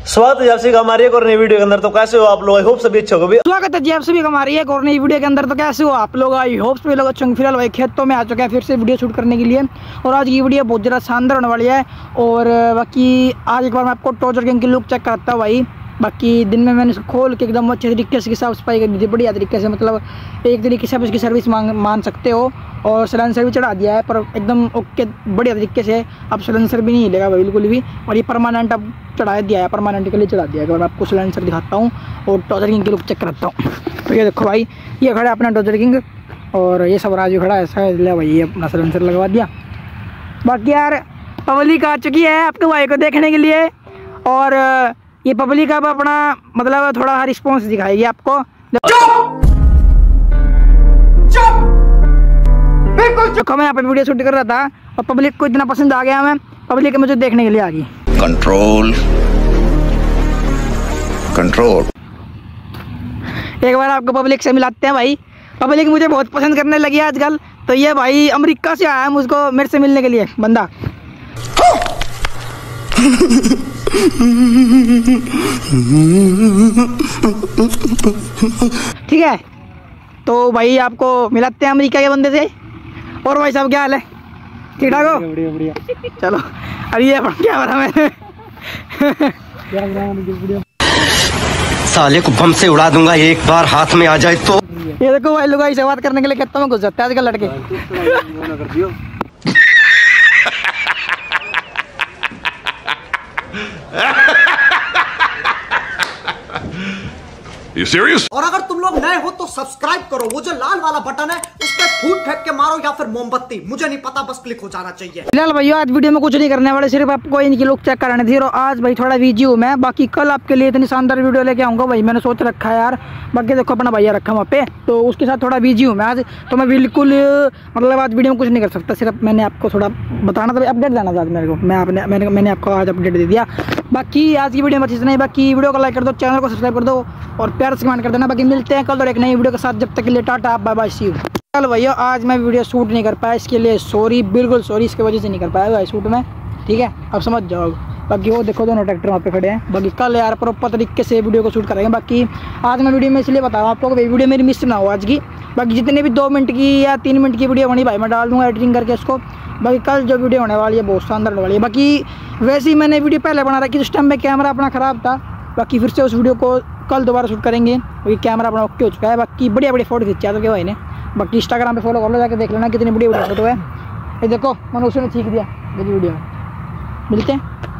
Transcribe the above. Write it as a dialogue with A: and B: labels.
A: स्वागत है आप सभी का हमारी एक और नई वीडियो के अंदर। तो कैसे हो आप लोग? आई होप सभी अच्छे होंगे।
B: स्वागत है जी आप सभी का हमारी एक और नई वीडियो के अंदर। तो कैसे हो आप लोग? आई होप सभी लोग अच्छे होंगे। फिलहाल भाई खेतों में आ चुके हैं फिर से वीडियो शूट करने के लिए, और आज की वीडियो बहुत ज़्यादा शानदार होने वाली है। और बाकी आज एक बार मैं आपको टॉर्चर गैंग की लुक चेक कराता हूँ भाई। बाकी दिन में मैंने खोल के एकदम अच्छे तरीके से साफ सफाई कर दी थी, बढ़िया तरीके से, मतलब एक तरीके से आप इसकी सर्विस मान सकते हो। और सिलेंसर भी चढ़ा दिया है, पर एकदम ओके बढ़िया तरीके से। अब सिलेंसर भी नहीं हिलेगा बिल्कुल भी, और ये परमानेंट अब चढ़ा दिया है, परमानेंट के लिए चढ़ा दिया है। मैं आपको सिलेंसर दिखाता हूँ और टॉर्चर किंग की लुक चेक कराता हूँ। तो ये देखो भाई, ये खड़ा है अपना टॉर्चर किंग, और ये सब राजू खड़ा है ऐसा, इसलिए भाई ये अपना सिलेंसर लगवा दिया। बाकी यार पब्लिक आ चुकी है आपके भाई को देखने के लिए, और ये पब्लिक अब अपना मतलब थोड़ा रिस्पॉन्स दिखाएगी आपको। देखो मैं यहाँ पे वीडियो शूट कर रहा था और पब्लिक को इतना पसंद आ गया, मैं पब्लिक मुझे देखने के लिए आ गई।
C: Control control.
B: एक बार आपको पब्लिक से मिलाते हैं भाई। पब्लिक मुझे बहुत पसंद करने लगी है आजकल। तो ये भाई अमेरिका से आया है मुझको मेरे से मिलने के लिए बंदा। ठीक है, तो भाई आपको मिलाते हैं अमेरिका के बंदे से। और भाई साहब क्या हाल है? ठीक ठाक हो? बढ़िया बढ़िया। चलो अरे ये क्या बना मैंने
D: साले को बम से उड़ा दूंगा एक बार हाथ में आ जाए तो।
B: ये देखो भाई लोग ऐसे बात करने के लिए कहता हूँ घुस जाते हैं आजकल लड़के।
C: You serious?
E: और अगर तुम लोग नए हो तो सब्सक्राइब करो, वो जो लाल वाला बटन है उस पर फूट फेंक के मारो या फिर मोमबत्ती, मुझे नहीं पता, बस क्लिक हो जाना चाहिए।
B: फिलहाल भैया आज वीडियो में कुछ नहीं करने वाले, सिर्फ आपको इनकी लुक चेक कराने थी। और आज भाई थोड़ा बिजी हूँ मैं, बाकी कल आपके लिए इतनी शानदार वीडियो लेके आऊँगा भाई, मैंने सोच रखा है यार। बाकी देखो अपना भैया रखा वहाँ पे, तो उसके साथ थोड़ा बिजी हूँ मैं आज। तो मैं बिल्कुल मतलब आज वीडियो में कुछ नहीं कर सकता, सिर्फ मैंने आपको थोड़ा बताना था, अपडेट देना था आज मेरे को। मैंने आपको आज अपडेट दे दिया। बाकी आज की वीडियो में अच्छी नहीं, बाकी वीडियो को लाइक कर दो, चैनल को सब्सक्राइब कर दो और प्यार से कमेंट कर देना। बाकी मिलते हैं कल और एक नई वीडियो के साथ, जब तक के लिए tata bye bye see you. चल भैया आज मैं वीडियो शूट नहीं कर पाया, इसके लिए सॉरी, बिल्कुल सॉरी, इसकी वजह से नहीं कर पाया भाई शूट में, ठीक है, अब समझ जाओ। बाकी वो देखो दोनों ट्रैक्टर वहाँ पे खड़े हैं। बाकी कल यार प्रॉपर तरीके से वीडियो को शूट करेंगे। बाकी आज मैं वीडियो में इसलिए बता रहा हूँ आपको, वीडियो मेरी मिस ना हो आज की। बाकी जितने भी 2 मिनट की या 3 मिनट की वीडियो बनी भाई मैं डाल दूँगा एडिटिंग करके इसको। बाकी कल जो वीडियो होने वाली है बहुत शानदार होने वाली है। बाकी वैसे ही मैंने वीडियो पहले बना रखी, उस टाइम में कैमरा अपना ख़राब था। बाकी फिर से उस वीडियो को कल दोबारा शूट करेंगे, क्योंकि कैमरा अपना ओके हो चुका है। बाकी बढ़िया बढ़िया फोटो खींचा था भाई ने। बाकी इंस्टाग्राम पे फॉलो कर लो, जाके देख लेना कितनी बढ़िया फोटो है। ये देखो मैंने उसने ठीक दिया वीडियो में। मिलते हैं।